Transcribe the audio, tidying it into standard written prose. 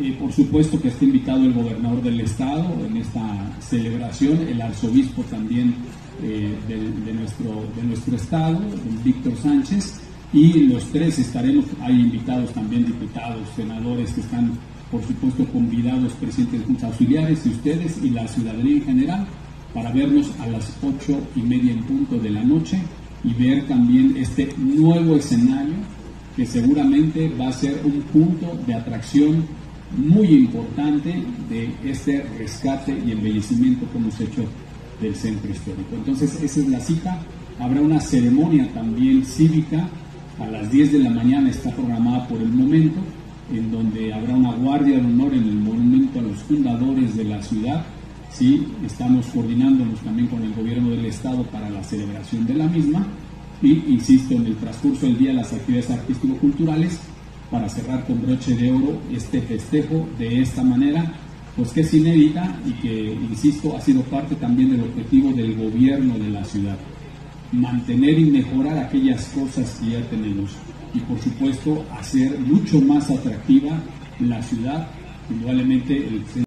Por supuesto que está invitado el gobernador del estado en esta celebración, el arzobispo también de nuestro estado, Víctor Sánchez, y los tres estaremos, hay invitados también diputados, senadores que están por supuesto convidados, presidentes de juntas auxiliares y ustedes y la ciudadanía en general, para vernos a las 8:30 en punto de la noche y ver también este nuevo escenario que seguramente va a ser un punto de atracción muy importante de este rescate y embellecimiento que hemos hecho del centro histórico. Entonces esa es la cita. Habrá una ceremonia también cívica a las 10 de la mañana, está programada por el momento, en donde habrá una guardia de honor en el monumento a los fundadores de la ciudad. Sí, estamos coordinándonos también con el gobierno del estado para la celebración de la misma y, insisto, en el transcurso del día las actividades artístico-culturales para cerrar con broche de oro este festejo de esta manera, pues que es inédita y que, insisto, ha sido parte también del objetivo del gobierno de la ciudad, mantener y mejorar aquellas cosas que ya tenemos y, por supuesto, hacer mucho más atractiva la ciudad, indudablemente el